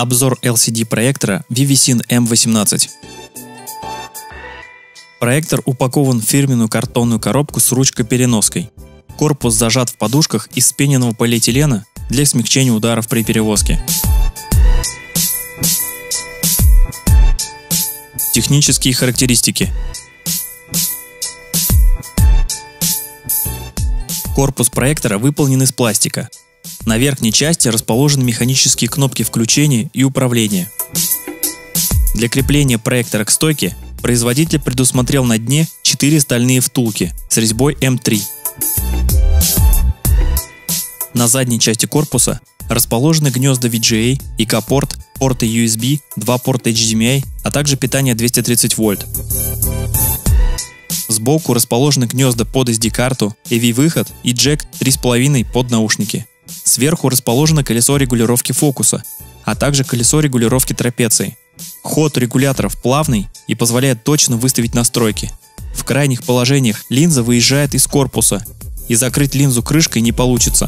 Обзор LCD-проектора Vivison M18. Проектор упакован в фирменную картонную коробку с ручкой-переноской. Корпус зажат в подушках из вспененного полиэтилена для смягчения ударов при перевозке. Технические характеристики. Корпус проектора выполнен из пластика. На верхней части расположены механические кнопки включения и управления. Для крепления проектора к стойке производитель предусмотрел на дне 4 стальные втулки с резьбой М3. На задней части корпуса расположены гнезда VGA, ИК-порт, порты USB, 2 порта HDMI, а также питание 230 вольт. Сбоку расположены гнезда под SD-карту, AV-выход и джек 3,5 под наушники. Сверху расположено колесо регулировки фокуса, а также колесо регулировки трапеции. Ход регуляторов плавный и позволяет точно выставить настройки. В крайних положениях линза выезжает из корпуса, и закрыть линзу крышкой не получится.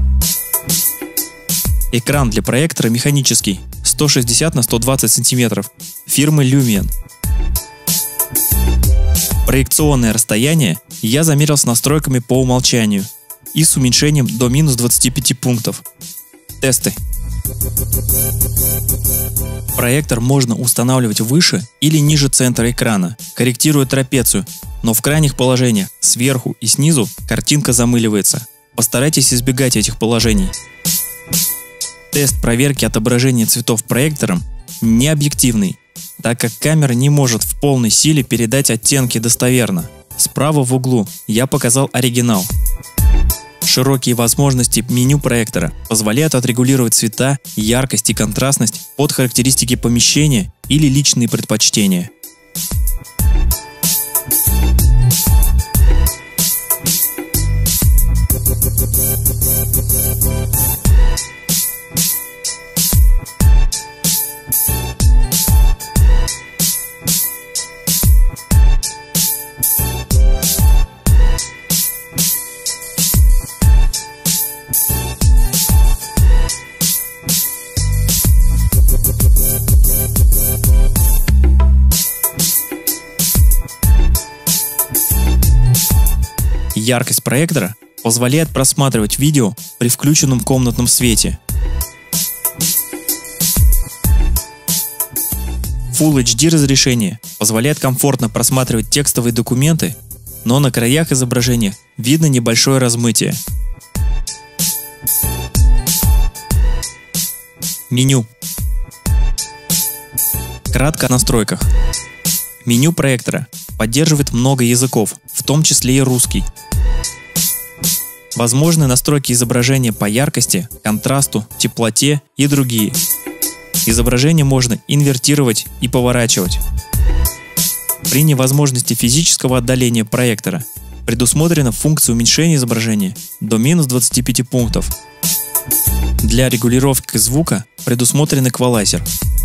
Экран для проектора механический, 160 на 120 см, фирмы Lumion. Проекционное расстояние я замерил с настройками по умолчанию и с уменьшением до минус 25 пунктов. Тесты. Проектор можно устанавливать выше или ниже центра экрана, корректируя трапецию, но в крайних положениях сверху и снизу картинка замыливается. Постарайтесь избегать этих положений. Тест проверки отображения цветов проектором не объективный, так как камера не может в полной силе передать оттенки достоверно. Справа в углу я показал оригинал. Широкие возможности меню проектора позволяют отрегулировать цвета, яркость и контрастность под характеристики помещения или личные предпочтения. Яркость проектора позволяет просматривать видео при включенном комнатном свете. Full HD разрешение позволяет комфортно просматривать текстовые документы, но на краях изображения видно небольшое размытие. Меню. Кратко о настройках. Меню проектора поддерживает много языков, в том числе и русский. Возможны настройки изображения по яркости, контрасту, теплоте и другие. Изображение можно инвертировать и поворачивать. При невозможности физического отдаления проектора предусмотрена функция уменьшения изображения до минус 25 пунктов. Для регулировки звука предусмотрен эквалайзер.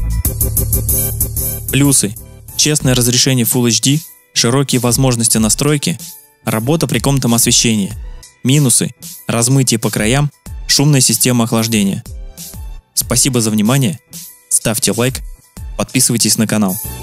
Плюсы: честное разрешение Full HD, широкие возможности настройки, работа при комнатном освещении. Минусы: размытие по краям, шумная система охлаждения. Спасибо за внимание, ставьте лайк, подписывайтесь на канал.